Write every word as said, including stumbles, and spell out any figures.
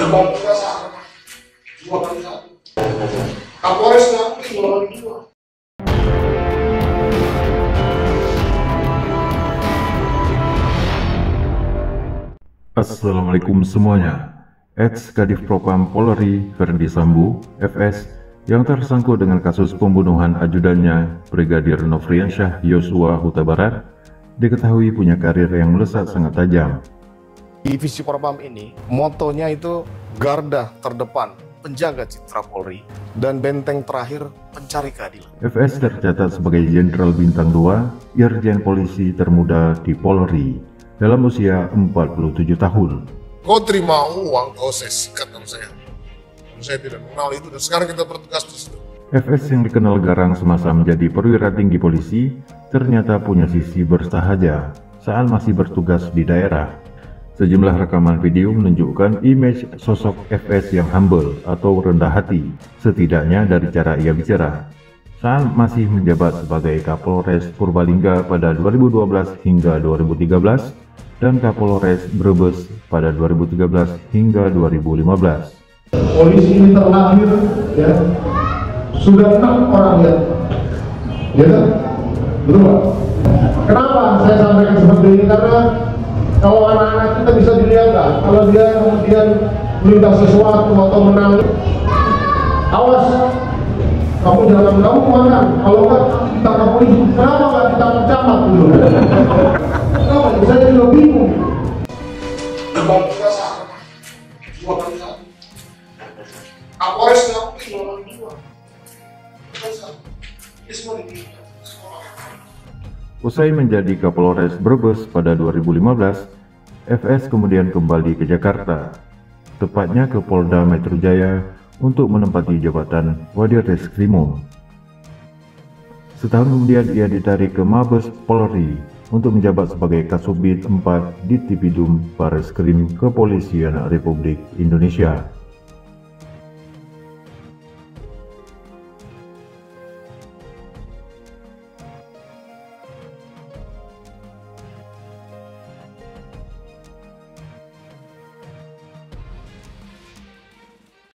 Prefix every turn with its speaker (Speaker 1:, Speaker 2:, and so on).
Speaker 1: Dua kali satu. Kapolres ngaku dua kali dua.
Speaker 2: Assalamualaikum semuanya. Ex Kadif Propam Polri Ferdi Sambo, F S, yang tersangkut dengan kasus pembunuhan ajudannya Brigadir Nofriansyah Yosua Huta Barat, diketahui punya karir yang melesat sangat tajam.
Speaker 1: Divisi Propam ini, motonya itu garda terdepan, penjaga citra Polri, dan benteng terakhir pencari keadilan.
Speaker 2: F S tercatat sebagai Jenderal Bintang dua, Irjen Polisi termuda di Polri, dalam usia empat puluh tujuh tahun.
Speaker 1: Kau terima uang, kau saya sikat sama saya. Saya tidak mengenal itu, dan sekarang kita bertugas di situ.
Speaker 2: F S yang dikenal garang semasa menjadi perwira tinggi polisi, ternyata punya sisi bersahaja saat masih bertugas di daerah. Sejumlah rekaman video menunjukkan image sosok F S yang humble atau rendah hati, setidaknya dari cara ia bicara. Saat masih menjabat sebagai Kapolres Purbalingga pada dua ribu dua belas hingga dua ribu tiga belas, dan Kapolres Brebes pada dua ribu tiga belas hingga dua ribu lima belas.
Speaker 3: Polisi ini terlahir, ya, sudah enam orang ya, ya kan? Betul. Kenapa saya sampaikan seperti ini? Karena kalau anak-anak kita bisa dilihat lah, kalau dia kemudian melintas sesuatu atau menangis, awas, kamu jangan kamu makan, kalau enggak ditangkap polisi. Kenapa nggak ditangkap camat dulu? Kenapa? Saya juga bingung.
Speaker 1: Debat kita sama, dua kali satu. Kapolres ngaku dua kali dua. Ini semua di
Speaker 2: Usai menjadi Kapolres Brebes pada dua ribu lima belas, F S kemudian kembali ke Jakarta, tepatnya ke Polda Metro Jaya untuk menempati jabatan Wadirreskrimum. Setahun kemudian ia ditarik ke Mabes Polri untuk menjabat sebagai Kasubdit empat di Tipidum Bareskrim Kepolisian Republik Indonesia.